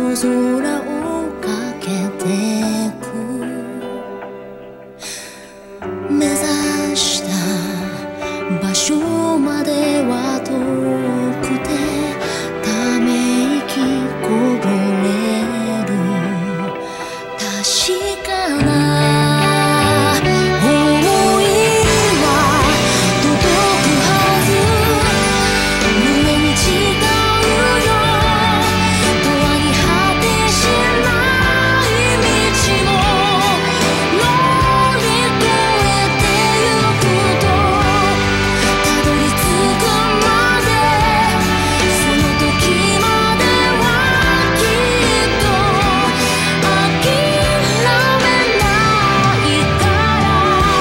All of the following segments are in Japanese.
空をかけてく目指した場所までは遠くてため息こぼれる確かな想いは届くはず胸に誓うよ永遠に果てしない道も乗り越えてゆくとたどり着くまでその時まではきっと諦めないから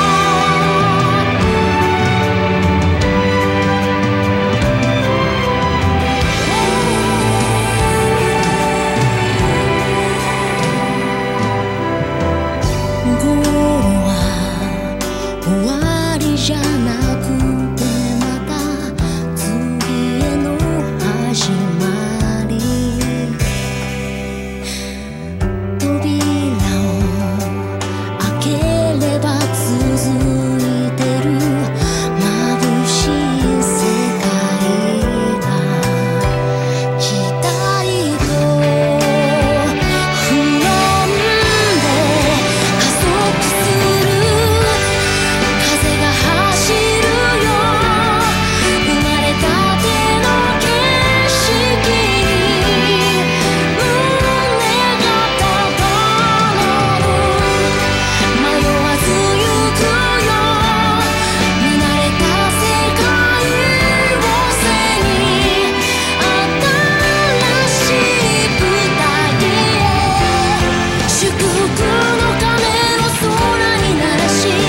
ゴールは終わりじゃなくてまた次への始まり扉を開ければ続いてる眩しい世界が期待と不安で加速する風が走るよ生まれたての景色に胸が高鳴る迷わず行くよ見慣れた世界を背に新しい舞台へ祝福の鐘を空に鳴らし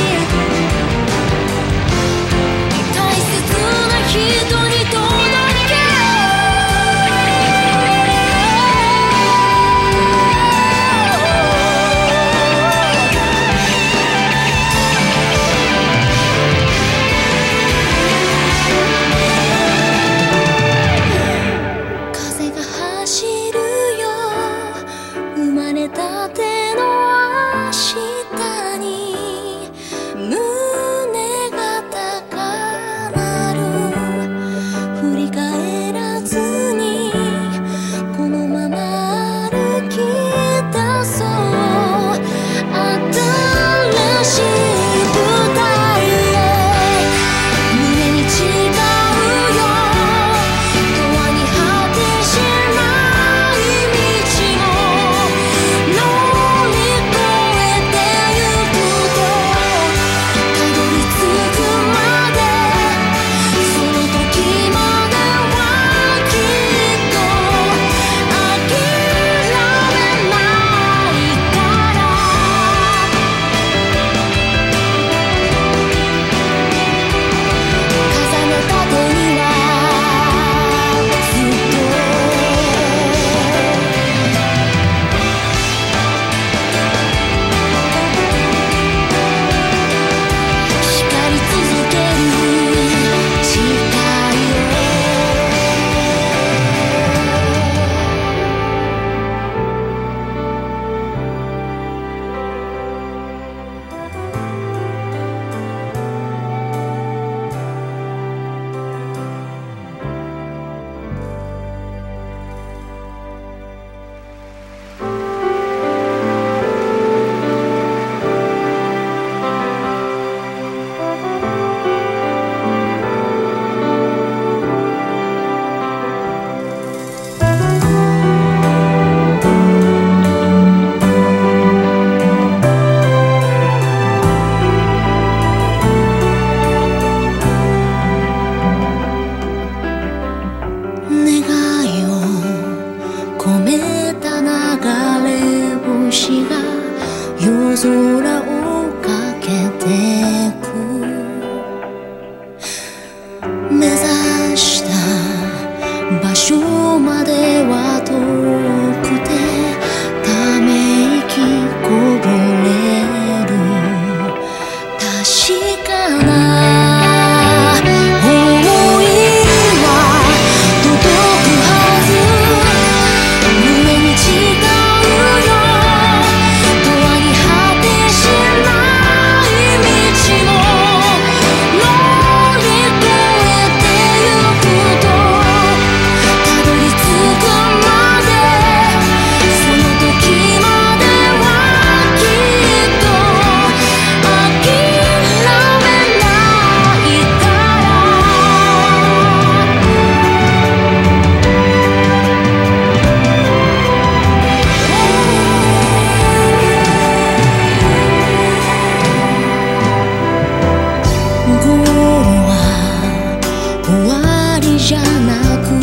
大切な人に届け風が走るよ生まれたての明日に胸が高鳴る振り返らずにこのまま歩き出そう新しい舞台へ胸に誓うよ永遠に果てしない道も乗り越えてゆくとたどり着くまでその時まではきっと諦めないから重ねた手にはずっと光り続ける誓いを願いを込めた流れ星が夜空をかけてく目指した場所までは遠くてため息こぼれる確かな想いは届くはず胸に誓く